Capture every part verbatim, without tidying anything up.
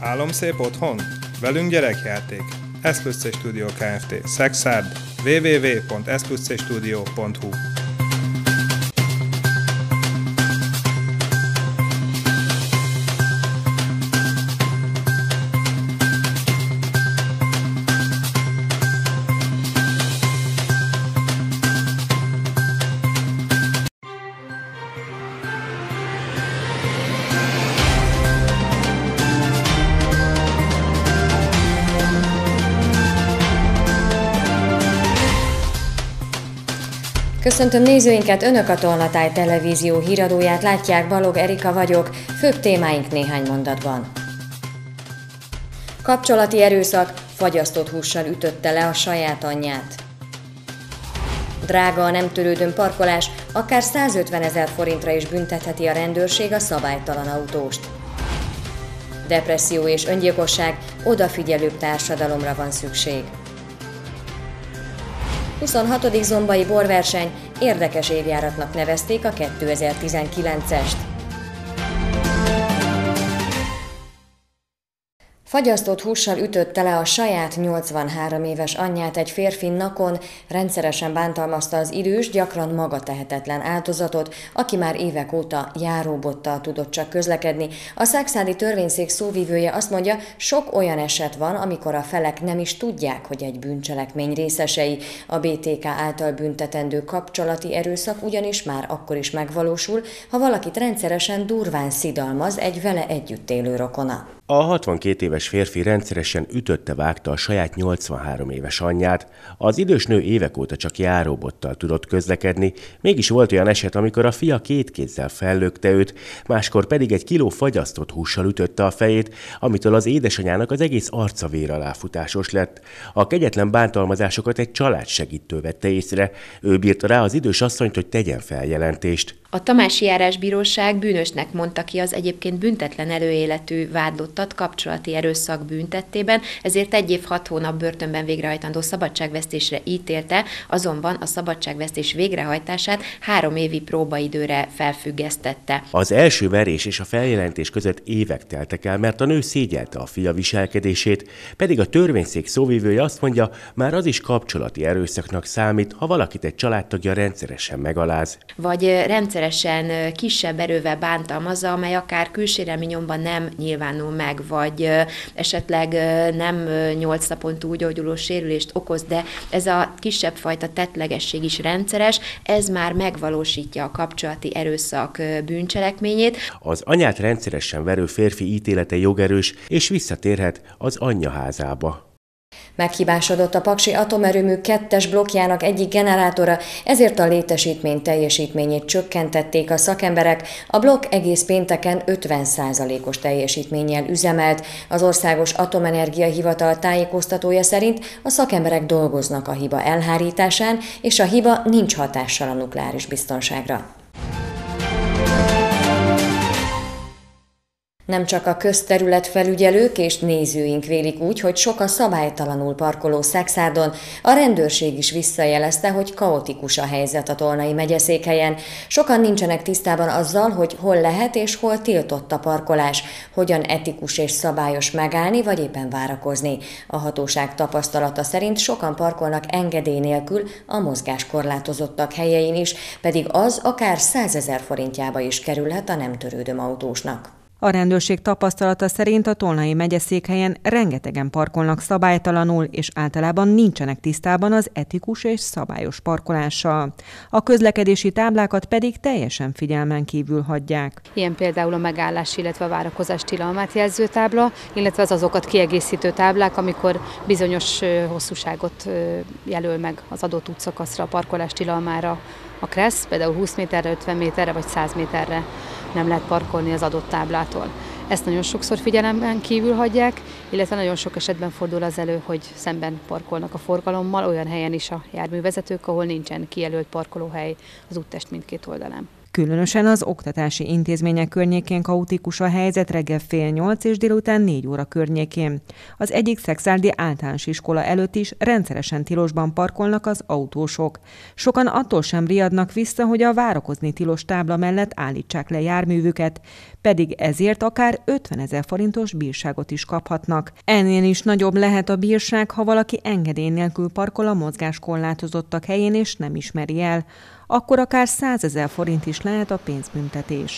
Álomszép otthon? Velünk gyerekjáték. S plusz C Studio Kft. Szexárd. double-u double-u double-u pont s plusz c studio pont hu Köszöntöm nézőinket, Önök a Tolnatáj televízió híradóját látják, Balog Erika vagyok, főbb témáink néhány mondatban. Kapcsolati erőszak, fagyasztott hússal ütötte le a saját anyját. Drága a nem törődön parkolás, akár százötvenezer forintra is büntetheti a rendőrség a szabálytalan autóst. Depresszió és öngyilkosság, odafigyelőbb társadalomra van szükség. huszonhatodik zombai borverseny, érdekes évjáratnak nevezték a kétezer-tizenkilencest. Fagyasztott hússal ütötte le a saját nyolcvanhárom éves anyját egy férfi nakon, rendszeresen bántalmazta az idős, gyakran magatehetetlen áldozatot, aki már évek óta járóbottal tudott csak közlekedni. A szekszárdi törvényszék szóvivője azt mondja, sok olyan eset van, amikor a felek nem is tudják, hogy egy bűncselekmény részesei. A bé té ká által büntetendő kapcsolati erőszak ugyanis már akkor is megvalósul, ha valakit rendszeresen durván szidalmaz egy vele együtt élő rokona. A hatvankét éves férfi rendszeresen ütötte-vágta a saját nyolcvanhárom éves anyját. Az idős nő évek óta csak járóbottal tudott közlekedni, mégis volt olyan eset, amikor a fia két kézzel fellökte őt, máskor pedig egy kiló fagyasztott hússal ütötte a fejét, amitől az édesanyának az egész arca véraláfutásos lett. A kegyetlen bántalmazásokat egy családsegítő vette észre. Ő bírta rá az idős asszonyt, hogy tegyen feljelentést. A Tamási Járásbíróság bűnösnek mondta ki az egyébként büntetlen előéletű vádlottat kapcsolati erőszak bűntettében, ezért egy év hat hónap börtönben végrehajtandó szabadságvesztésre ítélte, azonban a szabadságvesztés végrehajtását három évi próbaidőre felfüggesztette. Az első verés és a feljelentés között évek teltek el, mert a nő szégyelte a fia viselkedését, pedig a törvényszék szóvivője azt mondja, már az is kapcsolati erőszaknak számít, ha valakit egy családtagja rendszeresen megaláz. Vagy rendszeresen kisebb erővel bántalmazza, amely akár külsérelmi nyomban nem nyilvánul meg, vagy esetleg nem nyolc napon túlgyógyuló sérülést okoz, de ez a kisebb fajta tettlegesség is rendszeres, ez már megvalósítja a kapcsolati erőszak bűncselekményét. Az anyát rendszeresen verő férfi ítélete jogerős, és visszatérhet az anyja házába. Meghibásodott a Paksi atomerőmű kettes blokkjának egyik generátora, ezért a létesítmény teljesítményét csökkentették a szakemberek. A blokk egész pénteken ötven százalékos teljesítménnyel üzemelt. Az Országos Atomenergia Hivatal tájékoztatója szerint a szakemberek dolgoznak a hiba elhárításán, és a hiba nincs hatással a nukleáris biztonságra. Nem csak a közterületfelügyelők és nézőink vélik úgy, hogy sok a szabálytalanul parkoló Szexárdon, a rendőrség is visszajelezte, hogy kaotikus a helyzet a Tolnai megyeszékhelyen. Sokan nincsenek tisztában azzal, hogy hol lehet és hol tiltott a parkolás, hogyan etikus és szabályos megállni vagy éppen várakozni. A hatóság tapasztalata szerint sokan parkolnak engedély nélkül a mozgáskorlátozottak helyein is, pedig az akár százezer forintjába is kerülhet a nem törődöm autósnak. A rendőrség tapasztalata szerint a Tolnai megyeszékhelyen rengetegen parkolnak szabálytalanul, és általában nincsenek tisztában az etikus és szabályos parkolással. A közlekedési táblákat pedig teljesen figyelmen kívül hagyják. Ilyen például a megállás, illetve a várakozás tilalmát jelző tábla, illetve az azokat kiegészítő táblák, amikor bizonyos hosszúságot jelöl meg az adott útszakaszra, a parkolás tilalmára a KRESZ, például húsz méterre, ötven méterre vagy száz méterre nem lehet parkolni az adott táblától. Ezt nagyon sokszor figyelemben kívül hagyják, illetve nagyon sok esetben fordul az elő, hogy szemben parkolnak a forgalommal, olyan helyen is a járművezetők, ahol nincsen kijelölt parkolóhely az úttest mindkét oldalán. Különösen az oktatási intézmények környékén kaotikus a helyzet reggel fél nyolc és délután négy óra környékén. Az egyik szexárdi általános iskola előtt is rendszeresen tilosban parkolnak az autósok. Sokan attól sem riadnak vissza, hogy a várakozni tilos tábla mellett állítsák le járművüket. pedig ezért akár ötvenezer forintos bírságot is kaphatnak. Ennél is nagyobb lehet a bírság, ha valaki engedély nélkül parkol a mozgáskorlátozottak helyén és nem ismeri el, akkor akár százezer forint is lehet a pénzbüntetés.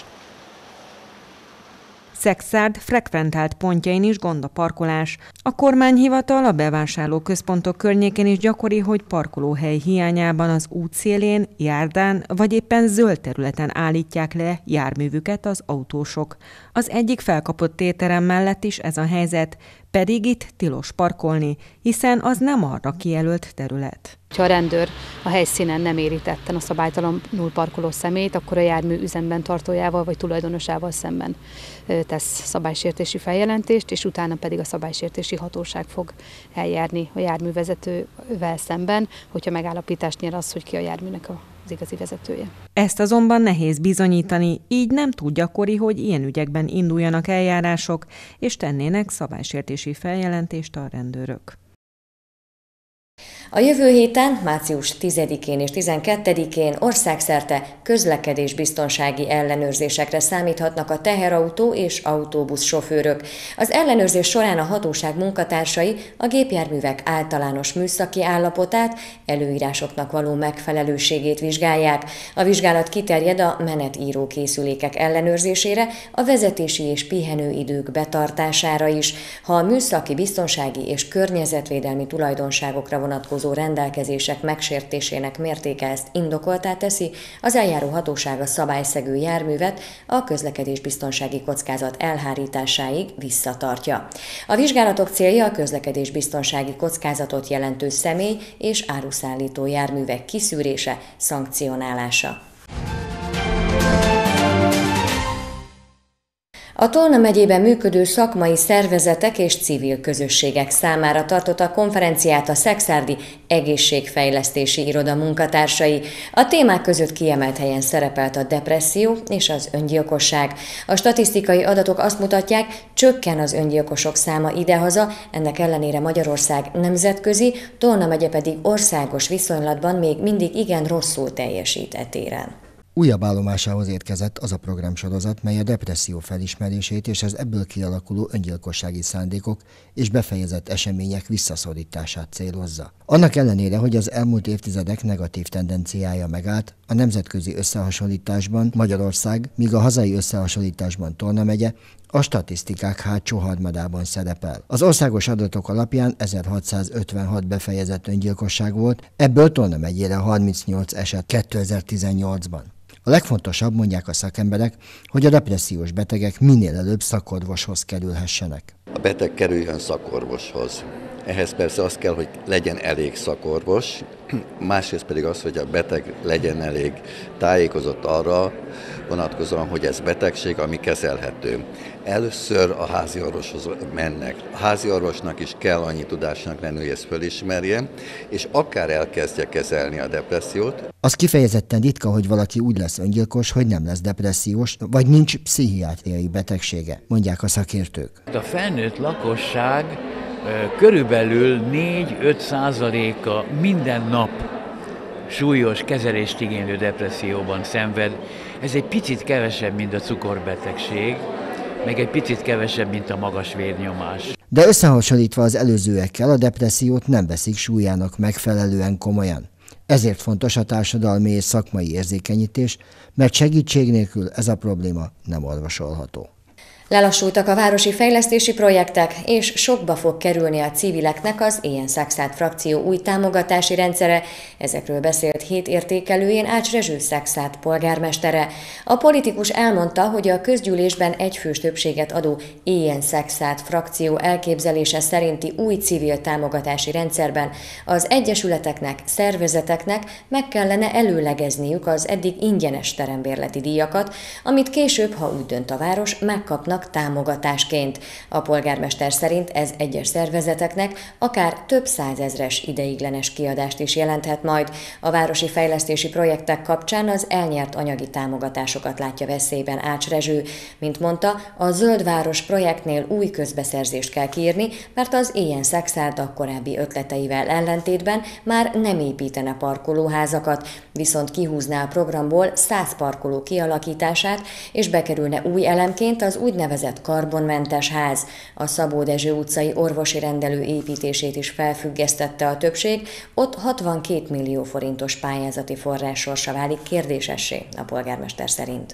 Szekszárd frekventált pontjain is gond a parkolás. A kormányhivatal a bevásárlóközpontok környékén is gyakori, hogy parkolóhely hiányában az útszélén, járdán vagy éppen zöld területen állítják le járművüket az autósok. Az egyik felkapott étterem mellett is ez a helyzet, pedig itt tilos parkolni, hiszen az nem arra kijelölt terület. Ha a rendőr a helyszínen nem éri tetten a szabálytalanul parkoló személyt, akkor a jármű üzemben tartójával vagy tulajdonosával szemben tesz szabálysértési feljelentést, és utána pedig a szabálysértési hatóság fog eljárni a járművezetővel szemben, hogyha megállapítást nyer az, hogy ki a járműnek az igazi vezetője. Ezt azonban nehéz bizonyítani, így nem túl gyakori, hogy ilyen ügyekben induljanak eljárások, és tennének szabálysértési feljelentést a rendőrök. A jövő héten, március tizedikén és tizenkettedikén országszerte közlekedésbiztonsági ellenőrzésekre számíthatnak a teherautó és autóbusz sofőrök. Az ellenőrzés során a hatóság munkatársai a gépjárművek általános műszaki állapotát, előírásoknak való megfelelőségét vizsgálják. A vizsgálat kiterjed a menetíró készülékek ellenőrzésére, a vezetési és pihenőidők betartására is. Ha a műszaki, biztonsági és környezetvédelmi tulajdonságokra vonatkozó rendelkezések megsértésének mértéke ezt indokoltá teszi, az eljáró hatóság a szabályszegő járművet a közlekedésbiztonsági kockázat elhárításáig visszatartja. A vizsgálatok célja a közlekedésbiztonsági kockázatot jelentő személy és áruszállító járművek kiszűrése, szankcionálása. A Tolna megyében működő szakmai szervezetek és civil közösségek számára tartottak konferenciát a szekszárdi egészségfejlesztési iroda munkatársai. A témák között kiemelt helyen szerepelt a depresszió és az öngyilkosság. A statisztikai adatok azt mutatják, csökken az öngyilkosok száma idehaza, ennek ellenére Magyarország nemzetközi, Tolna megye pedig országos viszonylatban még mindig igen rosszul teljesít e téren. Újabb állomásához érkezett az a programsorozat, mely a depresszió felismerését és az ebből kialakuló öngyilkossági szándékok és befejezett események visszaszorítását célozza. Annak ellenére, hogy az elmúlt évtizedek negatív tendenciája megállt, a nemzetközi összehasonlításban Magyarország, míg a hazai összehasonlításban Tolna megye a statisztikák hátsó harmadában szerepel. Az országos adatok alapján ezerhatszázötvenhat befejezett öngyilkosság volt, ebből Tolna megyére harmincnyolc eset kétezer-tizennyolcban. A legfontosabb, mondják a szakemberek, hogy a depressziós betegek minél előbb szakorvoshoz kerülhessenek. A beteg kerüljön szakorvoshoz. Ehhez persze az kell, hogy legyen elég szakorvos, másrészt pedig az, hogy a beteg legyen elég tájékozott arra vonatkozóan, hogy ez betegség, ami kezelhető. Először a házi orvoshoz mennek. A házi orvosnak is kell annyi tudásnak lenni, hogy ezt fölismerje, és akár elkezdje kezelni a depressziót. Az kifejezetten ritka, hogy valaki úgy lesz öngyilkos, hogy nem lesz depressziós, vagy nincs pszichiátriai betegsége, mondják a szakértők. A felnőtt lakosság körülbelül négy-öt százaléka minden nap súlyos kezelést igénylő depresszióban szenved. Ez egy picit kevesebb, mint a cukorbetegség, meg egy picit kevesebb, mint a magas vérnyomás. De összehasonlítva az előzőekkel a depressziót nem veszik súlyának megfelelően komolyan. Ezért fontos a társadalmi és szakmai érzékenyítés, mert segítség nélkül ez a probléma nem orvosolható. Lelassultak a városi fejlesztési projektek, és sokba fog kerülni a civileknek az Éljen Szekszárd frakció új támogatási rendszere. Ezekről beszélt hét értékelőjén Ács Rezső Szekszárd polgármestere. A politikus elmondta, hogy a közgyűlésben egyfős többséget adó Éljen Szekszárd frakció elképzelése szerinti új civil támogatási rendszerben az egyesületeknek, szervezeteknek meg kellene előlegezniük az eddig ingyenes terembérleti díjakat, amit később, ha úgy dönt a város, megkapnak kapnak támogatásként. A polgármester szerint ez egyes szervezeteknek akár több százezres ideiglenes kiadást is jelenthet majd. A városi fejlesztési projektek kapcsán az elnyert anyagi támogatásokat látja veszélyben Ács Rezső. Mint mondta, a Zöld Város projektnél új közbeszerzést kell kiírni, mert az ilyen Szexárd korábbi ötleteivel ellentétben már nem építene parkolóházakat, viszont kihúzná a programból száz parkoló kialakítását, és bekerülne új elemként az úgynevezett karbonmentes ház. A Szabó Dezső utcai orvosi rendelő építését is felfüggesztette a többség, ott hatvankét millió forintos pályázati forrás sorsa válik kérdésessé a polgármester szerint.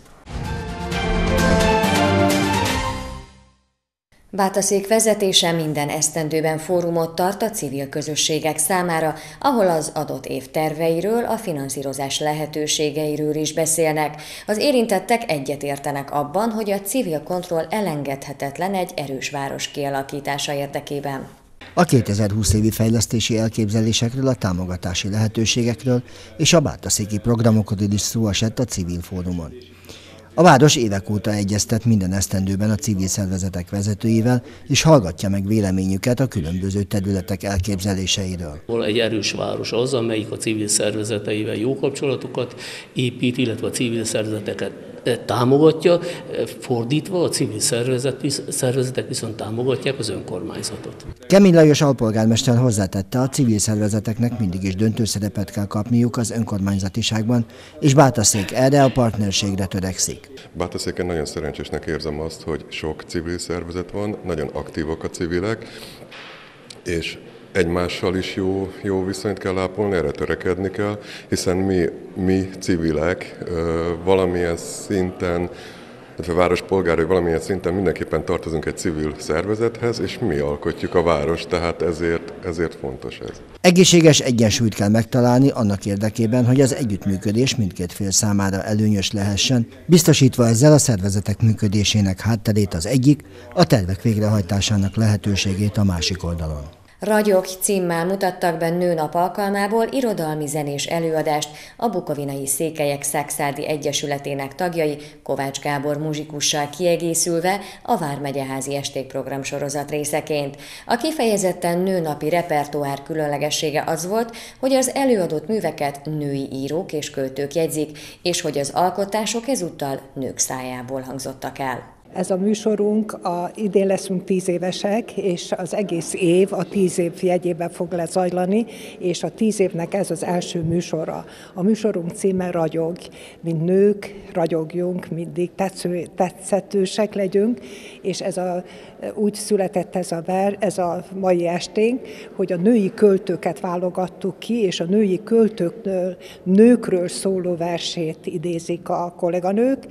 Bátaszék vezetése minden esztendőben fórumot tart a civil közösségek számára, ahol az adott év terveiről, a finanszírozás lehetőségeiről is beszélnek. Az érintettek egyetértenek abban, hogy a civil kontroll elengedhetetlen egy erős város kialakítása érdekében. A kétezer-húsz évi fejlesztési elképzelésekről, a támogatási lehetőségekről és a bátaszéki programokról is szó esett a civil fórumon. A város évek óta egyeztet minden esztendőben a civil szervezetek vezetőivel, és hallgatja meg véleményüket a különböző területek elképzeléseiről. Egy erős város az, amelyik a civil szervezeteivel jó kapcsolatokat épít, illetve a civil szervezeteket támogatja, fordítva a civil szervezet, szervezetek viszont támogatják az önkormányzatot. Kemény Lajos alpolgármester hozzátette, a civil szervezeteknek mindig is döntő szerepet kell kapniuk az önkormányzatiságban, és Bátaszék erre a partnerségre törekszik. Bátaszéken nagyon szerencsésnek érzem azt, hogy sok civil szervezet van, nagyon aktívak a civilek, és egymással is jó, jó viszonyt kell ápolni, erre törekedni kell, hiszen mi, mi civilek valamilyen szinten, illetve várospolgárai valamilyen szinten mindenképpen tartozunk egy civil szervezethez, és mi alkotjuk a várost, tehát ezért, ezért fontos ez. Egészséges egyensúlyt kell megtalálni annak érdekében, hogy az együttműködés mindkét fél számára előnyös lehessen, biztosítva ezzel a szervezetek működésének hátterét az egyik, a tervek végrehajtásának lehetőségét a másik oldalon. Ragyog címmel mutattak be nőnap alkalmából irodalmi zenés előadást a Bukovinai Székelyek Szexárdi Egyesületének tagjai Kovács Gábor muzsikussal kiegészülve a Vármegyeházi Esték programsorozat részeként. A kifejezetten nőnapi repertoár különlegessége az volt, hogy az előadott műveket női írók és költők jegyzik, és hogy az alkotások ezúttal nők szájából hangzottak el. Ez a műsorunk, a, idén leszünk tíz évesek, és az egész év a tíz év jegyében fog lezajlani, és a tíz évnek ez az első műsora. A műsorunk címe Ragyog. Mint nők ragyogjunk, mindig tetsző, tetszetősek legyünk, és ez a, úgy született ez a, ver, ez a mai esténk, hogy a női költőket válogattuk ki, és a női költőkről, nőkről szóló versét idézik a kolléganők.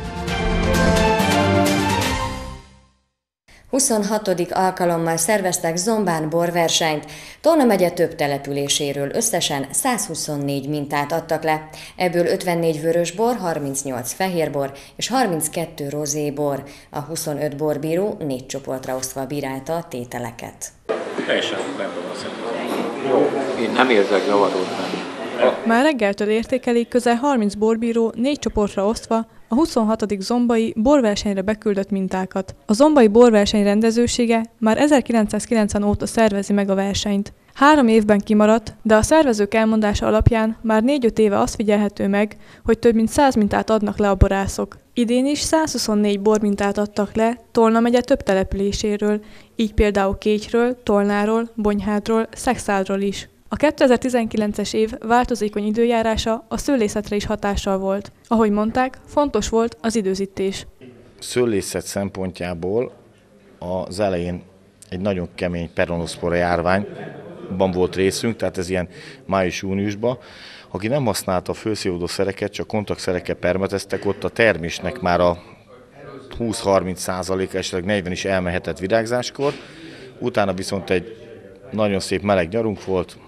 huszonhatodik alkalommal szerveztek Zombán borversenyt. Tolna megye több településéről összesen százhuszonnégy mintát adtak le. Ebből ötvennégy vörösbor, harmincnyolc fehérbor és harminckettő rozébor. A huszonöt borbíró négy csoportra osztva bírálta a tételeket. Teljesen rendben van szerintem. Én nem érzek zavarót. Már reggeltől értékelik közel harminc borbíró négy csoportra osztva a huszonhatodik zombai borversenyre beküldött mintákat. A zombai borverseny rendezősége már ezerkilencszázkilencven óta szervezi meg a versenyt. Három évben kimaradt, de a szervezők elmondása alapján már négy-öt éve azt figyelhető meg, hogy több mint száz mintát adnak le a borászok. Idén is százhuszonnégy bormintát adtak le Tolna megye több településéről, így például Kécsről, Tolnáról, Bonyhádról, Szexárdról is. A kétezer-tizenkilences év változékony időjárása a szőlészetre is hatással volt. Ahogy mondták, fontos volt az időzítés. Szőlészet szempontjából az elején egy nagyon kemény peronoszpora járványban volt részünk, tehát ez ilyen május-júniusban. Aki nem használta a fölszívódó szereket, csak kontaktszerekkel permeteztek, ott a termésnek már a húsz-harminc százaléka, esetleg negyven is elmehetett virágzáskor. Utána viszont egy nagyon szép meleg nyarunk volt,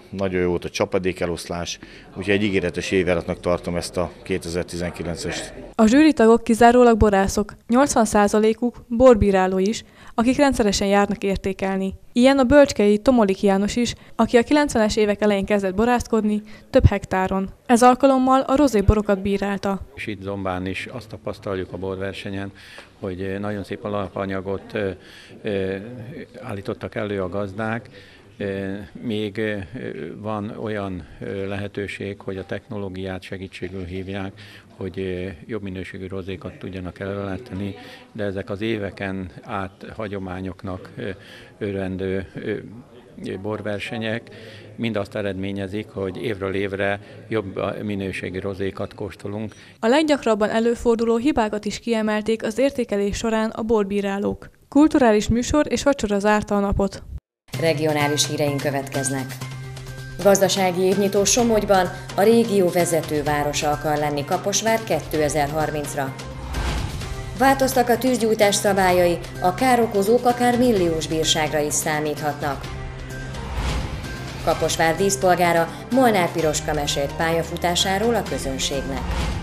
nagyon jó volt a csapadékeloszlás, úgyhogy egy ígéretes évjáratnak tartom ezt a kétezer-tizenkilencest. A zsűritagok kizárólag borászok, nyolcvan százalékuk borbíráló is, akik rendszeresen járnak értékelni. Ilyen a bölcskei Tomolik János is, aki a kilencvenes évek elején kezdett borászkodni több hektáron. Ez alkalommal a rozéborokat bírálta. És itt Zombán is azt tapasztaljuk a borversenyen, hogy nagyon szép alapanyagot állítottak elő a gazdák. Még van olyan lehetőség, hogy a technológiát segítségül hívják, hogy jobb minőségű rozékat tudjanak előállítani, de ezek az éveken át hagyományoknak örvendő borversenyek mind azt eredményezik, hogy évről évre jobb minőségű rozékat kóstolunk. A leggyakrabban előforduló hibákat is kiemelték az értékelés során a borbírálók. Kulturális műsor és vacsora zárta a napot. Regionális híreink következnek. Gazdasági évnyitó Somogyban a régió vezető városa akar lenni Kaposvár kétezer-harmincra. Változtak a tűzgyújtás szabályai, a károkozók akár milliós bírságra is számíthatnak. Kaposvár díszpolgára Molnár Piroska mesélt pályafutásáról a közönségnek.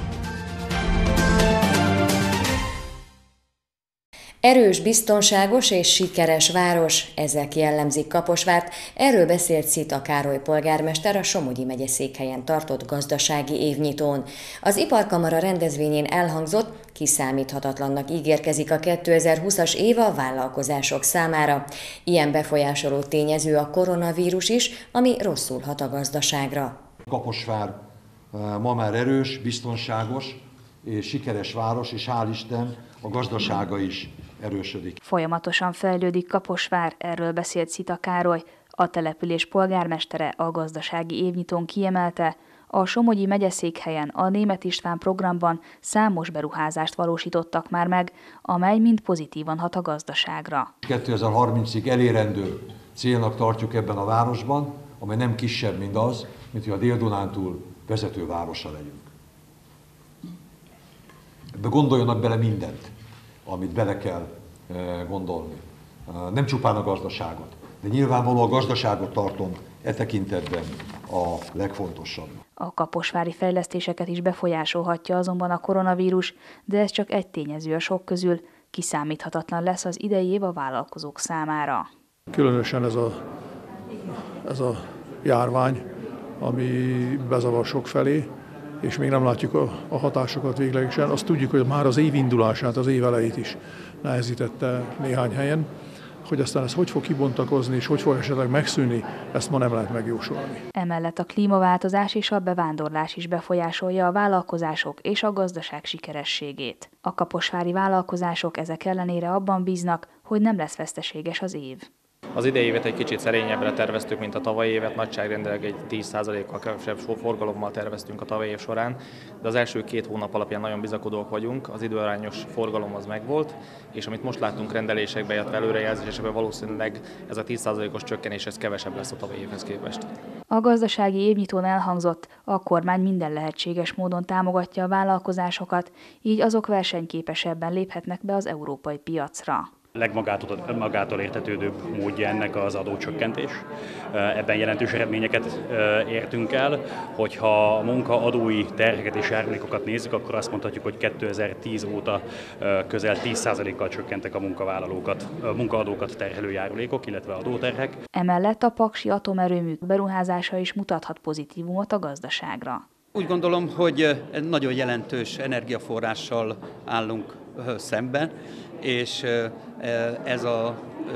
Erős, biztonságos és sikeres város, ezek jellemzik Kaposvárt, erről beszélt Szita Károly polgármester a Somogyi megyeszékhelyen tartott gazdasági évnyitón. Az Iparkamara rendezvényén elhangzott, kiszámíthatatlannak ígérkezik a kétezer-húszas év a vállalkozások számára. Ilyen befolyásoló tényező a koronavírus is, ami rosszul hat a gazdaságra. Kaposvár ma már erős, biztonságos és sikeres város, és hál' Isten a gazdasága is erősödik. Folyamatosan fejlődik Kaposvár, erről beszélt Szita Károly. A település polgármestere a gazdasági évnyitón kiemelte, a Somogyi megyeszékhelyen a Németh István programban számos beruházást valósítottak már meg, amely mind pozitívan hat a gazdaságra. kétezer-harmincig elérendő célnak tartjuk ebben a városban, amely nem kisebb, mint az, mint hogy a Dél-Dunántúl vezető városa legyünk. Ebbe gondoljanak bele mindent, amit bele kell gondolni. Nem csupán a gazdaságot, de nyilvánvaló a gazdaságot tartom e tekintetben a legfontosabb. A kaposvári fejlesztéseket is befolyásolhatja azonban a koronavírus, de ez csak egy tényező a sok közül, kiszámíthatatlan lesz az idei év a vállalkozók számára. Különösen ez a, ez a járvány, ami bezavar sok felé, és még nem látjuk a, a hatásokat véglegesen. Azt tudjuk, hogy már az év indulását, az év elejét is nehezítette néhány helyen. Hogy aztán ez hogy fog kibontakozni, és hogy fog esetleg megszűnni, ezt ma nem lehet megjósolni. Emellett a klímaváltozás és a bevándorlás is befolyásolja a vállalkozások és a gazdaság sikerességét. A kaposvári vállalkozások ezek ellenére abban bíznak, hogy nem lesz veszteséges az év. Az idei évet egy kicsit szerényebbre terveztük, mint a tavalyi évet, nagyságrendileg egy tíz százalékkal kevesebb forgalommal terveztünk a tavalyi év során, de az első két hónap alapján nagyon bizakodók vagyunk, az időarányos forgalom az megvolt, és amit most láttunk rendelésekbe, illetve előrejelzésekben, valószínűleg ez a tíz százalékos csökkenés ez kevesebb lesz a tavalyi évhez képest. A gazdasági évnyitón elhangzott, a kormány minden lehetséges módon támogatja a vállalkozásokat, így azok versenyképesebben léphetnek be az európai piacra. Legmagától magától értetődőbb módja ennek az adócsökkentés. Ebben jelentős eredményeket értünk el. Hogyha a munkaadói terheket és járulékokat nézzük, akkor azt mondhatjuk, hogy kétezer-tíz óta közel tíz százalékkal csökkentek a munkavállalókat, a munkaadókat terhelő járulékok, illetve adóterhek. Emellett a paksi atomerőmű beruházása is mutathat pozitívumot a gazdaságra. Úgy gondolom, hogy nagyon jelentős energiaforrással állunk szemben, és ez a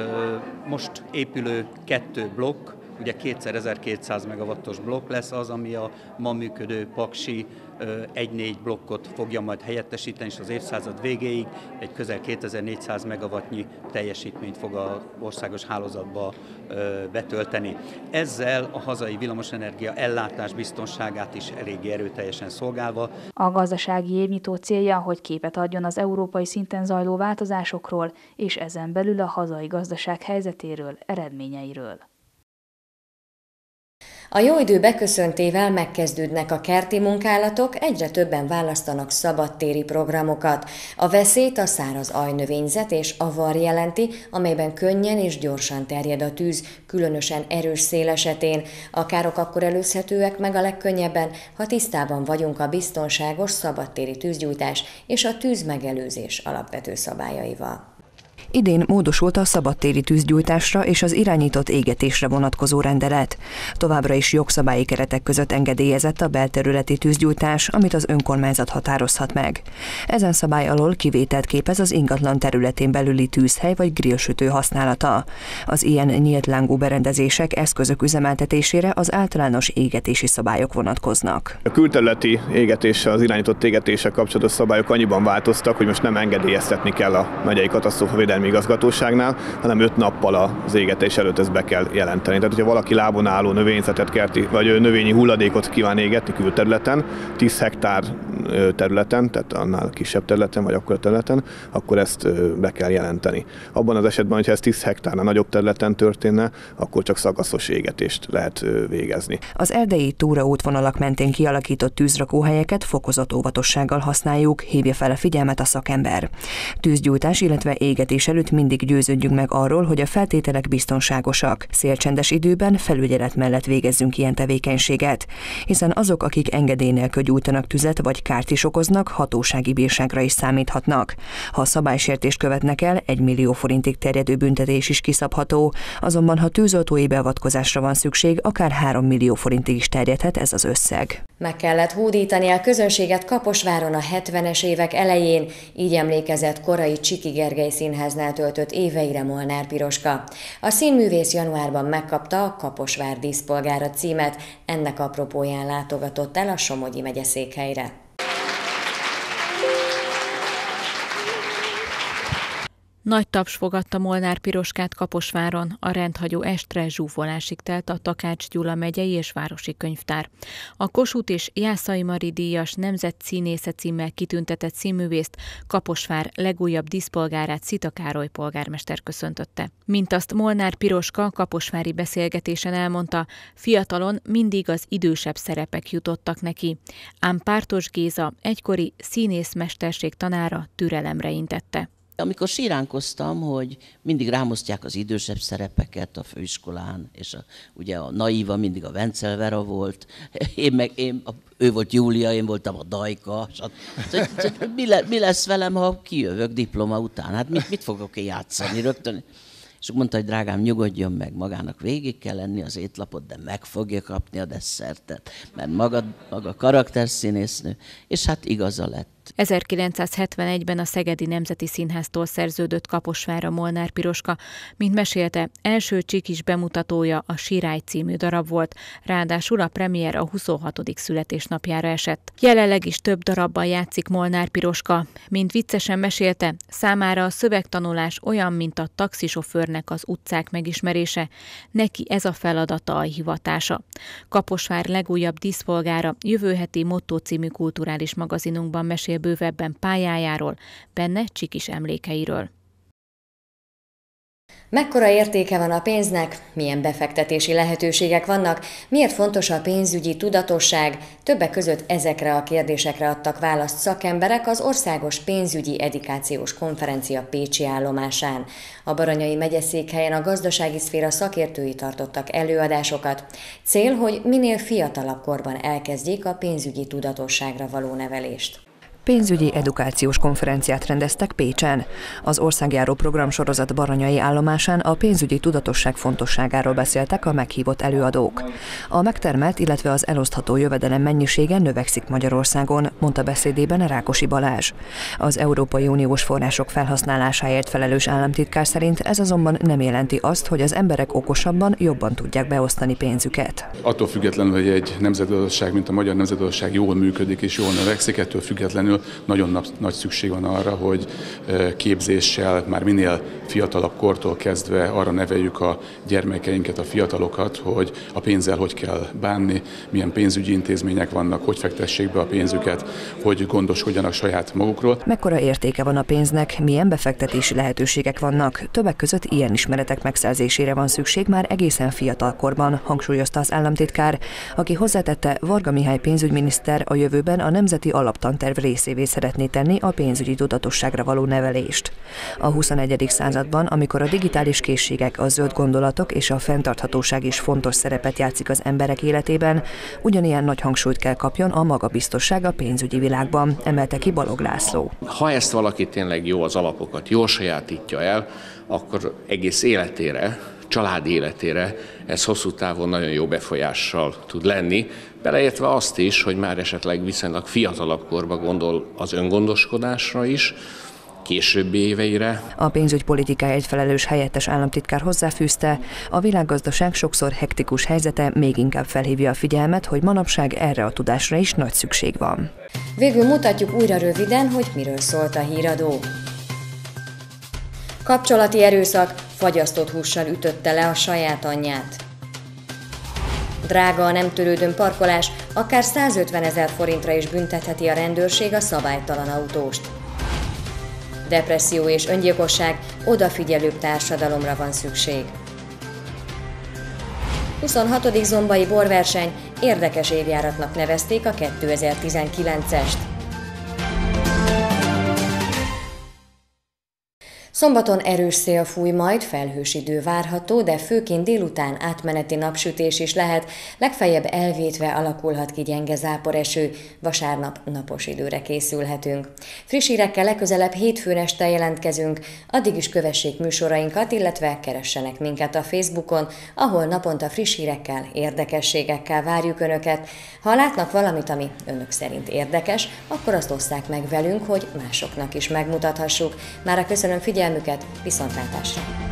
most épülő kettő blokk, ugye kétezer-ezerkétszáz megawattos blokk lesz az, ami a ma működő paksi egy-négy blokkot fogja majd helyettesíteni, és az évszázad végéig egy közel kétezer-négyszáz megawattnyi teljesítményt fog az országos hálózatba betölteni. Ezzel a hazai villamosenergia ellátás biztonságát is eléggé erőteljesen szolgálva. A gazdasági évnyitó célja, hogy képet adjon az európai szinten zajló változásokról, és ezen belül a hazai gazdaság helyzetéről, eredményeiről. A jó idő beköszöntével megkezdődnek a kerti munkálatok, egyre többen választanak szabadtéri programokat. A veszélyt a száraz ajnövényzet és avar jelenti, amelyben könnyen és gyorsan terjed a tűz, különösen erős szél esetén. A károk akkor előzhetőek meg a legkönnyebben, ha tisztában vagyunk a biztonságos szabadtéri tűzgyújtás és a tűzmegelőzés alapvető szabályaival. Idén módosult a szabadtéri tűzgyújtásra és az irányított égetésre vonatkozó rendelet. Továbbra is jogszabályi keretek között engedélyezett a belterületi tűzgyújtás, amit az önkormányzat határozhat meg. Ezen szabály alól kivételt képez az ingatlan területén belüli tűzhely vagy grillsütő használata. Az ilyen nyílt lángú berendezések, eszközök üzemeltetésére az általános égetési szabályok vonatkoznak. A külterületi égetéssel, az irányított égetéssel kapcsolatos szabályok annyiban változtak, hogy most nem engedélyeztetni kell a megyei katasztrófavédelmi igazgatóságnál, hanem öt nappal az égetés előtt ezt be kell jelenteni. Tehát, hogyha valaki lábon álló növényzetet, kerti, vagy növényi hulladékot kíván égetni külterületen, tíz hektár területen, tehát annál kisebb területen, vagy akkor területen, akkor ezt be kell jelenteni. Abban az esetben, hogyha ez tíz hektárnál nagyobb területen történne, akkor csak szakaszos égetést lehet végezni. Az erdei túra útvonalak mentén kialakított tűzrakóhelyeket fokozott óvatossággal használjuk, hívja fel a figyelmet a szakember. Tűzgyújtás, illetve égetés előtt mindig győződjünk meg arról, hogy a feltételek biztonságosak. Szélcsendes időben felügyelet mellett végezzünk ilyen tevékenységet, hiszen azok, akik engedély nélkül gyújtanak tüzet vagy kárt is okoznak, hatósági bírságra is számíthatnak. Ha szabálysértést követnek el, egy millió forintig terjedő büntetés is kiszabható, azonban ha tűzoltói beavatkozásra van szükség, akár három millió forintig is terjedhet ez az összeg. Meg kellett hódítani a közönséget Kaposváron a hetvenes évek elején, így emlékezett korai Csiki Gergely Színháznál töltött éveire Molnár Piroska. A színművész januárban megkapta a Kaposvár díszpolgára címet, ennek apropóján látogatott el a Somogyi megyeszékhelyre. Nagy taps fogadta Molnár Piroskát Kaposváron, a rendhagyó estre zsúfolásig telt a Takács Gyula megyei és városi könyvtár. A Kossuth és Jászai Mari díjas nemzetszínésze címmel kitüntetett színművészt, Kaposvár legújabb díszpolgárát, Szita Károly polgármester köszöntötte. Mint azt Molnár Piroska kaposvári beszélgetésen elmondta, fiatalon mindig az idősebb szerepek jutottak neki, ám Pártos Géza, egykori színészmesterség tanára türelemre intette. Amikor síránkoztam, hogy mindig rámosztják az idősebb szerepeket a főiskolán, és a, ugye a naíva mindig a Vencel Vera volt, én meg, én, a, ő volt Júlia, én voltam a Dajka. Mi, le, mi lesz velem, ha kijövök diploma után? Hát mit, mit fogok én játszani rögtön? És mondta, hogy drágám, nyugodjon meg, magának végig kell lenni az étlapot, de meg fogja kapni a desszertet, mert maga, maga karakterszínésznő, és hát igaza lett. ezerkilencszázhetvenegyben a Szegedi Nemzeti Színháztól szerződött Kaposvárra Molnár Piroska, mint mesélte, első csikis bemutatója a Sirály című darab volt, ráadásul a premier a huszonhatodik születésnapjára esett. Jelenleg is több darabban játszik Molnár Piroska, mint viccesen mesélte, számára a szövegtanulás olyan, mint a taxisofőrnek az utcák megismerése, neki ez a feladata, a hivatása. Kaposvár legújabb díszpolgára jövő heti Motto című kulturális magazinunkban mesél bővebben pályájáról, benne csikis emlékeiről. Mekkora értéke van a pénznek, milyen befektetési lehetőségek vannak, miért fontos a pénzügyi tudatosság, többek között ezekre a kérdésekre adtak választ szakemberek az Országos Pénzügyi Edukációs Konferencia pécsi állomásán. A Baranyai megyeszékhelyen a gazdasági szféra szakértői tartottak előadásokat. Cél, hogy minél fiatalabb korban elkezdjék a pénzügyi tudatosságra való nevelést. Pénzügyi edukációs konferenciát rendeztek Pécsen. Az országjáró programsorozat Baranyai állomásán a pénzügyi tudatosság fontosságáról beszéltek a meghívott előadók. A megtermelt, illetve az elosztható jövedelem mennyisége növekszik Magyarországon, mondta beszédében Rákosi Balázs. Az Európai Uniós források felhasználásáért felelős államtitkár szerint ez azonban nem jelenti azt, hogy az emberek okosabban, jobban tudják beosztani pénzüket. Attól függetlenül, hogy egy nemzetgazdaság, mint a magyar nemzetgazdaság jól működik és jól növekszik, ettől függetlenül függetlenül nagyon nagy szükség van arra, hogy képzéssel már minél fiatalabb kortól kezdve arra neveljük a gyermekeinket, a fiatalokat, hogy a pénzzel hogy kell bánni, milyen pénzügyi intézmények vannak, hogy fektessék be a pénzüket, hogy gondoskodjanak saját magukról. Mekkora értéke van a pénznek, milyen befektetési lehetőségek vannak, többek között ilyen ismeretek megszerzésére van szükség már egészen fiatal korban, hangsúlyozta az államtitkár, aki hozzátette, Varga Mihály pénzügyminiszter a jövőben a nemzeti alaptanterv részévé szeretné tenni a pénzügyi tudatosságra való nevelést. A huszonegyedik században, amikor a digitális készségek, a zöld gondolatok és a fenntarthatóság is fontos szerepet játszik az emberek életében, ugyanilyen nagy hangsúlyt kell kapjon a magabiztosság a pénzügyi világban, emelte ki Balog László. Ha ezt valaki tényleg jó az alapokat, jól sajátítja el, akkor egész életére, családi életére ez hosszú távon nagyon jó befolyással tud lenni, beleértve azt is, hogy már esetleg viszonylag fiatalabb korban gondol az öngondoskodásra is, későbbi éveire. A pénzügypolitikája egy felelős helyettes államtitkár hozzáfűzte, a világgazdaság sokszor hektikus helyzete még inkább felhívja a figyelmet, hogy manapság erre a tudásra is nagy szükség van. Végül mutatjuk újra röviden, hogy miről szólt a híradó. Kapcsolati erőszak, fagyasztott hússal ütötte le a saját anyját. Drága a nem törődön parkolás, akár százötvenezer forintra is büntetheti a rendőrség a szabálytalan autóst. Depresszió és öngyilkosság, odafigyelőbb társadalomra van szükség. huszonhatodik zombai borverseny, érdekes évjáratnak nevezték a kétezer-tizenkilencest. Szombaton erős szél fúj, majd felhős idő várható, de főként délután átmeneti napsütés is lehet, legfeljebb elvétve alakulhat ki gyenge záporeső, vasárnap napos időre készülhetünk. Friss hírekkel legközelebb hétfőn este jelentkezünk, addig is kövessék műsorainkat, illetve keressenek minket a Facebookon, ahol naponta friss hírekkel, érdekességekkel várjuk Önöket. Ha látnak valamit, ami Önök szerint érdekes, akkor azt osszák meg velünk, hogy másoknak is megmutathassuk. Mára köszönöm figyelmüket, viszontlátásra!